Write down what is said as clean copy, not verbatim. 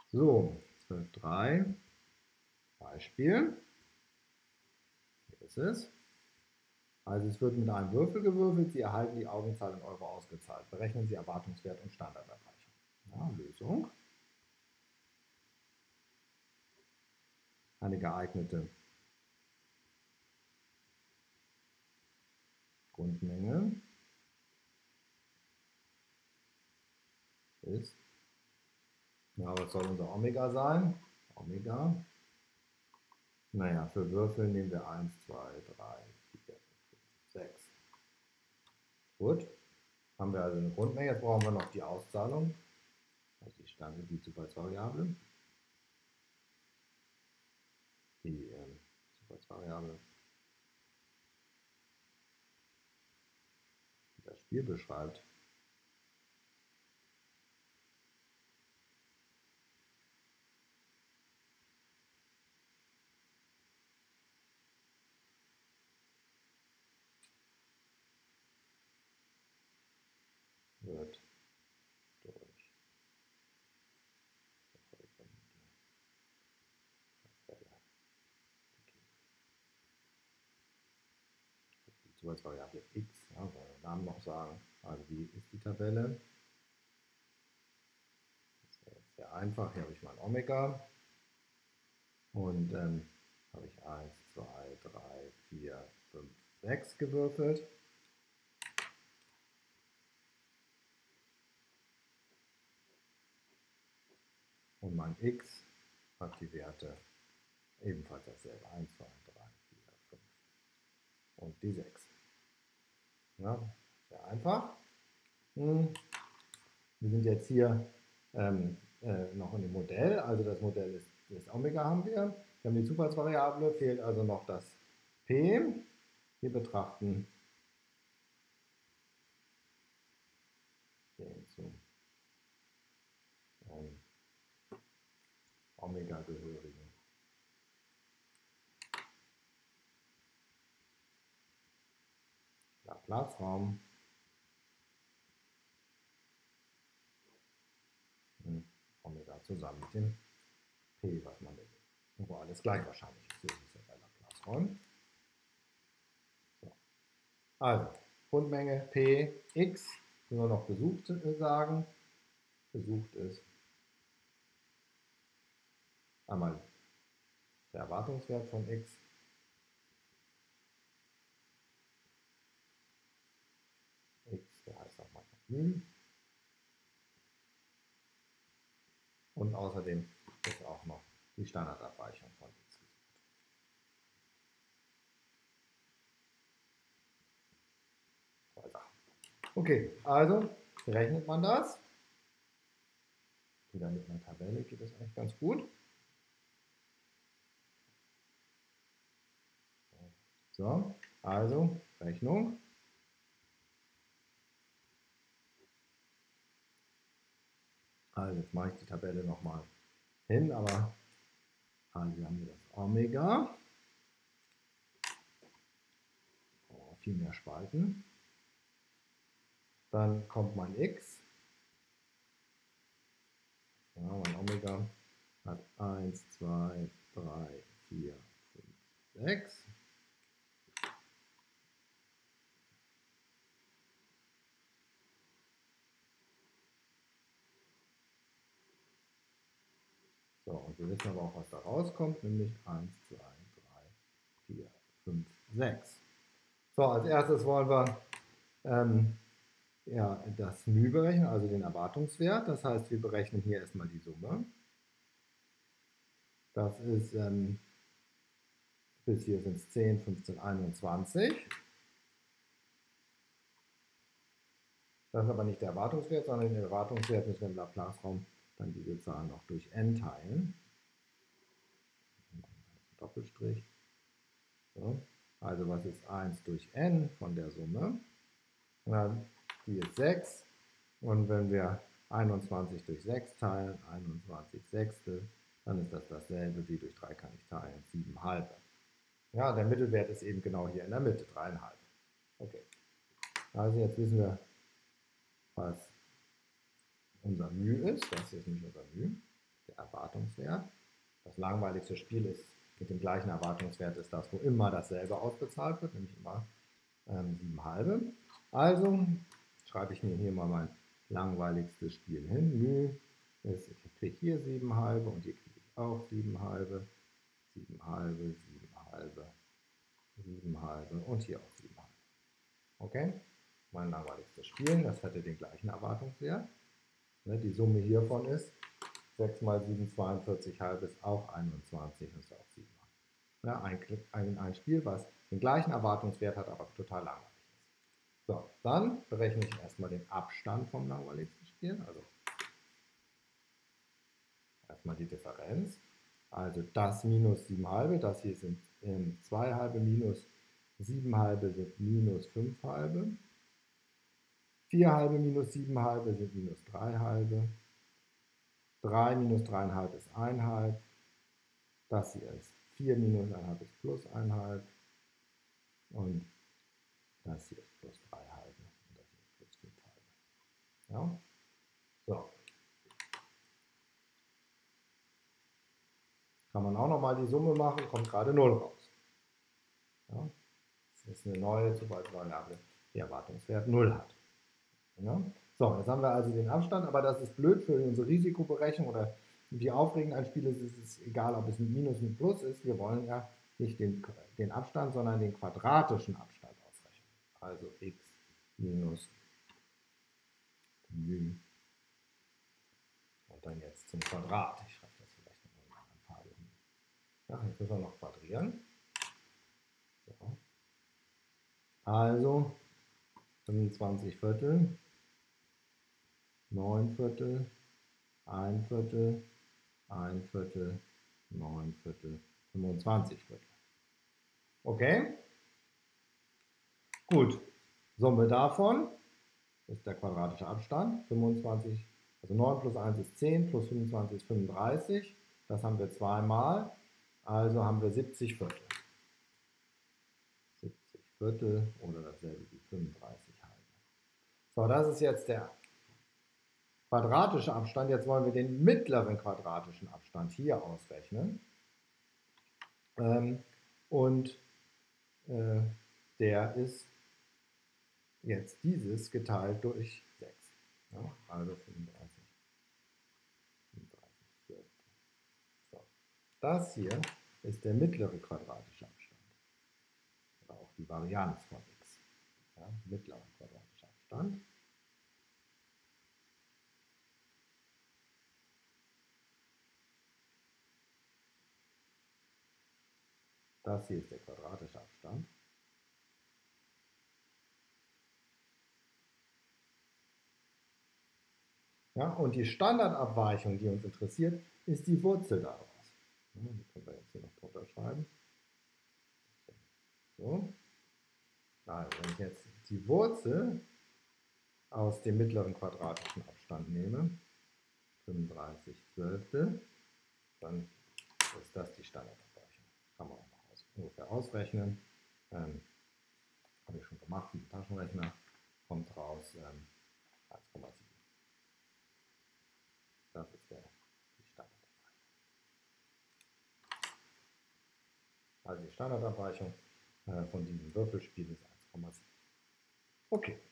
So, 12,3. Beispiel. Hier ist es. Also es wird mit einem Würfel gewürfelt, Sie erhalten die Augenzahl in Euro ausgezahlt. Berechnen Sie Erwartungswert und Standarderreichung. Ja, Lösung. Eine geeignete Grundmenge ist, ja, was soll unser Omega sein? Omega. Naja, für Würfel nehmen wir 1, 2, 3, 4, 5, 6. Gut. Haben wir also eine Grundmenge. Jetzt brauchen wir noch die Auszahlung. Also die Zufallsvariable. Die Zufallsvariable, die das Spiel beschreibt. Wird durch die Zufallsvariable x, ja, soll ich den Namen noch sagen. Also wie ist die Tabelle? Das ist jetzt sehr einfach. Hier habe ich mein Omega und habe ich 1, 2, 3, 4, 5, 6 gewürfelt. Und mein x hat die Werte ebenfalls dasselbe. 1, 2, 3, 4, 5 und die 6. Ja, sehr einfach. Wir sind jetzt hier noch in dem Modell. Also das Modell ist das Omega haben wir. Wir haben die Zufallsvariable, fehlt also noch das P. Wir betrachten den zum Omega gehörigen Laplace-Raum. Omega zusammen mit dem P, was man will. Wo alles gleich wahrscheinlich ist. So ist es ja bei Laplace-Räumen. So. Also, Grundmenge P, x, nur noch besucht sagen. Besucht ist einmal der Erwartungswert von x. X, der heißt auch manchmal μ. Und außerdem ist auch noch die Standardabweichung von x gesucht. Okay, also berechnet man das. Wieder mit einer Tabelle geht das eigentlich ganz gut. So, also Rechnung. Also jetzt mache ich die Tabelle nochmal hin, aber also wir haben hier das Omega. Oh, viel mehr Spalten. Dann kommt mein x. Ja, mein Omega hat 1, 2, 3, 4, 5, 6. So, und wir wissen aber auch, was da rauskommt, nämlich 1, 2, 3, 4, 5, 6. So, als erstes wollen wir ja, das μ berechnen, also den Erwartungswert. Das heißt, wir berechnen hier erstmal die Summe. Das ist, bis hier sind es 10, 15, 21. Das ist aber nicht der Erwartungswert, sondern den Erwartungswert müssen wir im Laplace-Raum dann diese Zahl noch durch n teilen. Doppelstrich. So. Also was ist 1 durch n von der Summe? Na, die ist 6. Und wenn wir 21 durch 6 teilen, 21 Sechstel, dann ist das dasselbe wie durch 3 kann ich teilen, 7 halbe. Ja, der Mittelwert ist eben genau hier in der Mitte, 3,5. Okay. Also jetzt wissen wir, was unser μ ist. Das hier ist nicht unser μ, der Erwartungswert. Erwartungswert. Das langweiligste Spiel ist mit dem gleichen Erwartungswert ist das, wo immer dasselbe ausbezahlt wird, nämlich immer 7,5. Also schreibe ich mir hier mal mein langweiligstes Spiel hin. Mühe ist, ich kriege hier 7,5 und hier kriege ich auch 7,5, 7,5, 7,5, 7,5 und hier auch 7,5. Okay? Mein langweiligstes Spiel, das hätte den gleichen Erwartungswert. Die Summe hiervon ist 6 mal 7, 42,5 ist auch 21, ist auch 7. Ja, ein Spiel, was den gleichen Erwartungswert hat, aber total langweilig ist. So, dann berechne ich erstmal den Abstand vom langweiligsten Spiel, also erstmal die Differenz. Also das minus 7,5, das hier sind 2,5 minus 7,5 sind minus 5,5. 4,5 minus 7,5 sind minus 3,5. 3 minus 3,5 ist 1,5. Das hier ist 4 minus 1,5 ist plus 1,5. Und das hier ist plus 3,5. Und das hier ist plus 5,5. Ja? So. Kann man auch nochmal die Summe machen, kommt gerade 0 raus. Ja? Das ist eine neue Zufallsvariable, die Erwartungswert 0 hat. Ja? So, jetzt haben wir also den Abstand, aber das ist blöd für unsere Risikoberechnung oder wie aufregend ein Spiel ist, ist es egal, ob es mit Minus mit Plus ist. Wir wollen ja nicht den Abstand, sondern den quadratischen Abstand ausrechnen. Also x minus y und dann jetzt zum Quadrat. Ich schreibe das vielleicht noch mal in einer Farbe hin. Ja, jetzt müssen wir noch quadrieren. So. Also 25 Viertel, 9 Viertel, 1 Viertel, 1 Viertel, 9 Viertel, 25 Viertel. Okay? Gut. Summe davon ist der quadratische Abstand. 25, also 9 plus 1 ist 10, plus 25 ist 35. Das haben wir zweimal. Also haben wir 70 Viertel. 70 Viertel oder dasselbe wie 35 halbe. So, das ist jetzt der quadratische Abstand. Jetzt wollen wir den mittleren quadratischen Abstand hier ausrechnen. Und der ist jetzt dieses geteilt durch 6. Ja, also 35. 35. So. Das hier ist der mittlere quadratische Abstand. Oder auch die Varianz von x. Ja, mittlerer quadratischer Abstand. Das hier ist der quadratische Abstand. Ja, und die Standardabweichung, die uns interessiert, ist die Wurzel daraus. Ja, die können wir jetzt hier noch drunter schreiben. So. Also, wenn ich jetzt die Wurzel aus dem mittleren quadratischen Abstand nehme, 35 Zwölftel, dann ist das die Standardabweichung. Kann man auch mal ungefähr ausrechnen. Habe ich schon gemacht mit dem Taschenrechner. Kommt raus 1,7. Das ist die Standardabweichung. Also die Standardabweichung von diesem Würfelspiel ist 1,7. Okay.